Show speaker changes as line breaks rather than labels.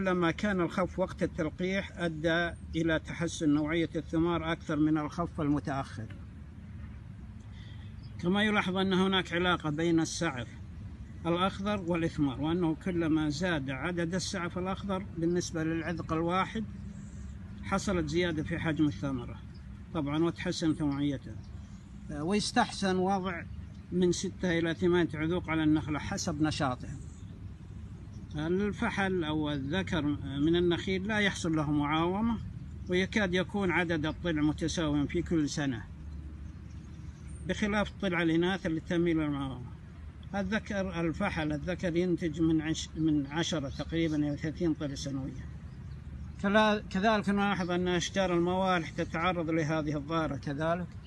كلما كان الخف وقت التلقيح أدى إلى تحسن نوعية الثمار أكثر من الخف المتأخر. كما يلاحظ أن هناك علاقة بين السعف الأخضر والإثمار، وأنه كلما زاد عدد السعف الأخضر بالنسبة للعذق الواحد حصلت زيادة في حجم الثمرة طبعا وتحسن نوعيتها. ويستحسن وضع من 6 إلى 8 عذوق على النخلة حسب نشاطها. الفحل أو الذكر من النخيل لا يحصل له معاومة، ويكاد يكون عدد الطلع متساويا في كل سنة، بخلاف طلع الإناث اللي تميل للمعاومة. الفحل الذكر ينتج من 10 تقريبا إلى 30 طلع سنويا. كذلك نلاحظ أن أشجار الموالح تتعرض لهذه الظاهرة كذلك،